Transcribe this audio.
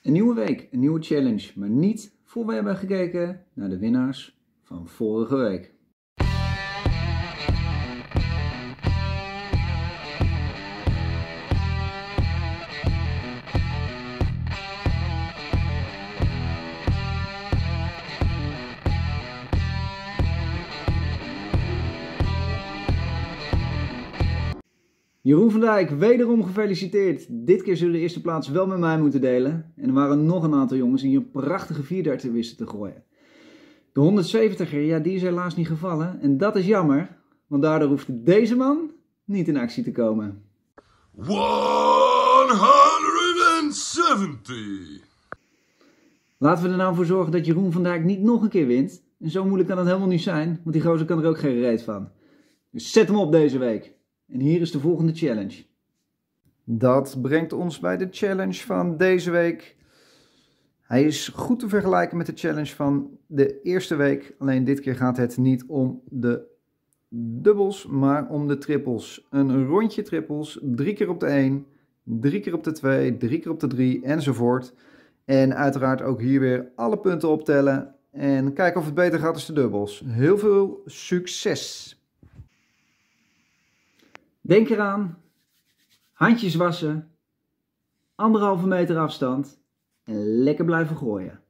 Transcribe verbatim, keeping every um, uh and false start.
Een nieuwe week, een nieuwe challenge, maar niet voor we hebben gekeken naar de winnaars van vorige week. Jeroen van Dijk, wederom gefeliciteerd. Dit keer zullen de eerste plaats wel met mij moeten delen. En er waren nog een aantal jongens die een prachtige vierdertig wisten te gooien. De honderdzeventiger, ja, die is helaas niet gevallen. En dat is jammer, want daardoor hoeft deze man niet in actie te komen. honderdzeventig! Laten we er nou voor zorgen dat Jeroen van Dijk niet nog een keer wint. En zo moeilijk kan het helemaal niet zijn, want die gozer kan er ook geen reet van. Dus zet hem op deze week. En hier is de volgende challenge. Dat brengt ons bij de challenge van deze week. Hij is goed te vergelijken met de challenge van de eerste week. Alleen dit keer gaat het niet om de dubbels, maar om de trippels. Een rondje trippels, drie keer op de één, drie keer op de twee, drie keer op de drie enzovoort. En uiteraard ook hier weer alle punten optellen. En kijken of het beter gaat als de dubbels. Heel veel succes! Denk eraan, handjes wassen, anderhalve meter afstand en lekker blijven gooien.